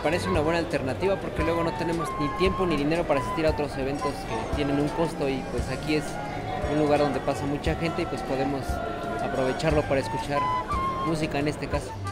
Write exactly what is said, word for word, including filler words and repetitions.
parece una buena alternativa porque luego no tenemos ni tiempo ni dinero para asistir a otros eventos que tienen un costo y pues aquí es un lugar donde pasa mucha gente y pues podemos aprovecharlo para escuchar música en este caso.